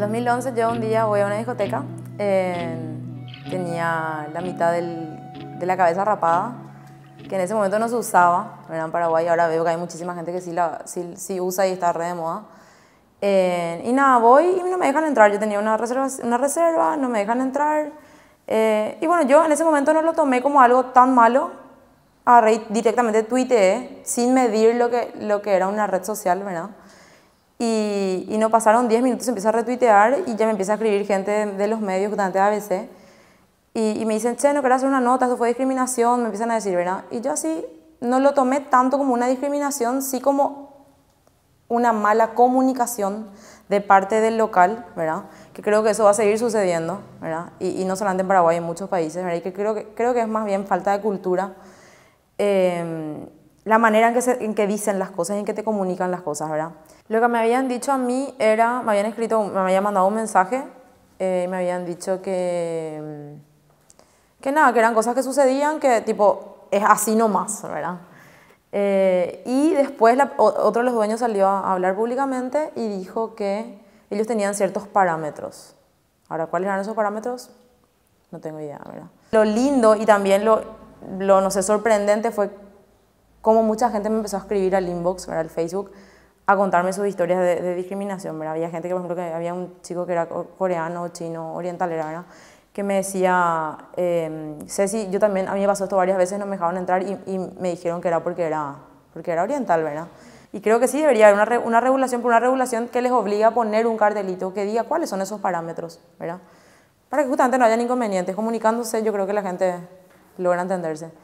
2011 yo un día voy a una discoteca, tenía la mitad de la cabeza rapada, que en ese momento no se usaba, ¿verdad? En Paraguay. Ahora veo que hay muchísima gente que sí usa y está re de moda. Y nada, voy y no me dejan entrar. Yo tenía una reserva, no me dejan entrar. Y bueno, yo en ese momento no lo tomé como algo tan malo. Agarré y directamente tuiteé sin medir lo que era una red social, ¿verdad? Y no pasaron 10 minutos, empieza a retuitear y ya me empieza a escribir gente de los medios, justamente de ABC. Y me dicen, che, no querés hacer una nota, eso fue discriminación, me empiezan a decir, ¿verdad? Y yo así no lo tomé tanto como una discriminación, sí como una mala comunicación de parte del local, ¿verdad? Que creo que eso va a seguir sucediendo, ¿verdad? Y no solamente en Paraguay, en muchos países, ¿verdad? Y que creo que es más bien falta de cultura. La manera en que dicen las cosas y en que te comunican las cosas, ¿verdad? Lo que me habían dicho a mí era, me habían mandado un mensaje, me habían dicho que nada, que eran cosas que sucedían, que tipo, es así nomás, ¿verdad? Y después otro de los dueños salió a hablar públicamente y dijo que ellos tenían ciertos parámetros. Ahora, ¿cuáles eran esos parámetros? No tengo idea, ¿verdad? Lo lindo y también no sé, sorprendente fue cómo mucha gente me empezó a escribir al inbox, ¿verdad? Al Facebook, a contarme sus historias de discriminación, ¿verdad? Había gente que, por ejemplo, que había un chico que era coreano, chino, oriental, ¿verdad? Que me decía, Ceci, yo también, a mí me pasó esto varias veces, no me dejaron entrar y me dijeron que era porque era oriental, ¿verdad? Y creo que sí debería haber una regulación que les obliga a poner un cartelito que diga cuáles son esos parámetros, ¿verdad? Para que justamente no hayan inconvenientes. Comunicándose, yo creo que la gente logra entenderse.